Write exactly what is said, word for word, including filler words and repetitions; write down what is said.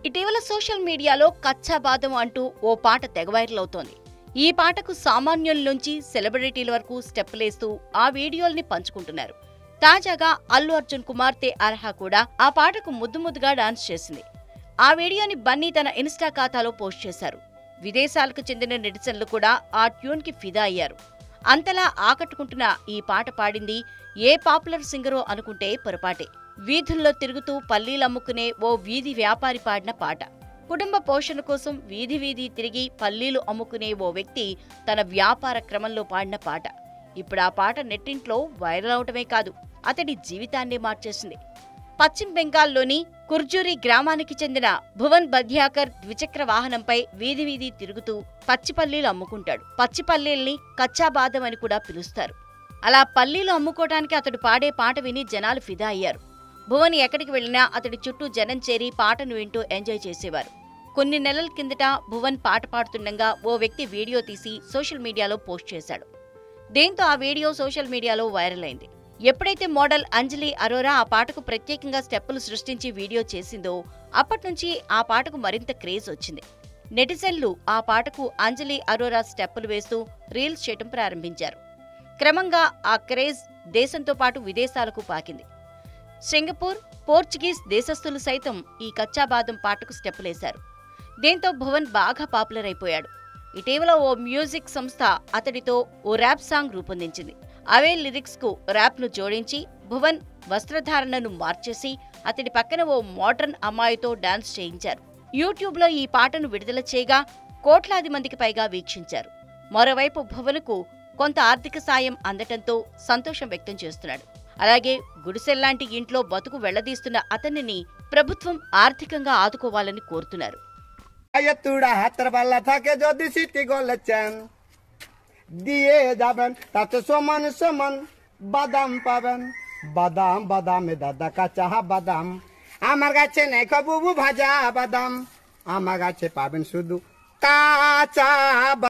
ఇటీవల సోషల్ మీడియాలో కచ్చా బాదం అంటూ ఓ పాట తెగ వైరల్ అవుతోంది. ఈ పాటకు సామాన్యుల నుంచి సెలబ్రిటీల వరకు స్టెప్పులేస్తూ ఆ వీడియోల్ని పంచుకుంటున్నారు. తాజాగా అల్లు అర్జున్ కుమార్తె అర్హ కూడా ఆ పాటకు ముద్దు ముద్దుగా డాన్స్ చేసింది. ఆ వీడియోని బన్నీ తన ఇన్స్టా ఖాతాలో పోస్ట్ చేశారు. విదేశాలకు చెందిన నెటిజన్లు కూడా ఆ ట్యూన్ కి ఫిదా అయ్యారు. అంతలా ఆకట్టుకుంటున్న ఈ పాట పాడింది ఏ పాపులర్ సింగరో అనుకుంటే పొరపాటే. వీధుల్లో తిరుగుతూ పల్లీలమ్ముకునే ఓ వీధి వ్యాపారి పాడిన పాట. కుటుంబ పోషణ కోసం వీధి వీధి తిరిగి పల్లీలు అమ్ముకునే ఓ వ్యక్తి తన వ్యాపార క్రమంలో పాడిన పాట. ఇప్పుడు ఆ పాట నెట్టింట్లో వైరల్ అవటమే కాదు, అతడి జీవితాన్నే మార్చేసింది. పశ్చిమ బెంగాల్లోని కుర్జూరి గ్రామానికి చెందిన భువన్ బద్యాకర్ ద్విచక్ర వాహనంపై వీధి వీధి తిరుగుతూ పచ్చిపల్లీలు అమ్ముకుంటాడు. పచ్చిపల్లీల్ని కచ్చా బాదం అని కూడా పిలుస్తారు. అలా పల్లీలు అమ్ముకోవడానికి అతడు పాడే పాట విని జనాలు ఫిదా అయ్యారు. భువన్ ఎక్కడికి వెళ్లినా అతడి చుట్టూ జనం చేరి పాటను వింటూ ఎంజాయ్ చేసేవారు. కొన్ని నెలల కిందట భువన్ పాట పాడుతుండగా ఓ వ్యక్తి వీడియో తీసి సోషల్ మీడియాలో పోస్ట్ చేశాడు. దీంతో ఆ వీడియో సోషల్ మీడియాలో వైరల్ అయింది. ఎప్పుడైతే మోడల్ అంజలి అరోరా ఆ పాటకు ప్రత్యేకంగా స్టెప్పులు సృష్టించి వీడియో చేసిందో అప్పట్నుంచి ఆ పాటకు మరింత క్రేజ్ వచ్చింది. నెటిజన్లు ఆ పాటకు అంజలి అరోరా స్టెప్పులు వేస్తూ రీల్స్ చేయడం ప్రారంభించారు. క్రమంగా ఆ క్రేజ్ దేశంతో పాటు విదేశాలకు పాకింది. సింగపూర్, పోర్చుగీస్ దేశస్థులు సైతం ఈ కచ్చా బాదం పాటకు స్టెప్పులేశారు. దీంతో భువన్ బాగా పాపులర్ అయిపోయాడు. ఇటీవల ఓ మ్యూజిక్ సంస్థ అతడితో ఓ ర్యాప్ సాంగ్ రూపొందించింది. అవే లిరిక్స్ కు ర్యాప్ ను జోడించి భువన్ వస్త్రధారణను మార్చేసి అతడి పక్కన ఓ మోడ్రన్ అమ్మాయితో డాన్స్ చేయించారు. యూట్యూబ్ లో ఈ పాటను విడుదల చేయగా కోట్లాది మందికి పైగా వీక్షించారు. మరోవైపు భువన్కు కొంత ఆర్థిక సాయం అందటంతో సంతోషం వ్యక్తం చేస్తున్నాడు. అలాగే గుడిసెల్లాంటి ఇంట్లో బతుకు వెళ్లదీస్తున్న అతనిని ప్రభుత్వం ఆర్థికంగా ఆదుకోవాలని కోరుతున్నారు. দিয়ে যাবেন তাতে সমান সমান বাদাম পাবেন। বাদাম বাদামে দাদা কাঁচা বাদাম, আমার কাছে নেই কবু ভাজা বাদাম, আমার কাছে পাবেন শুধু কাঁচা।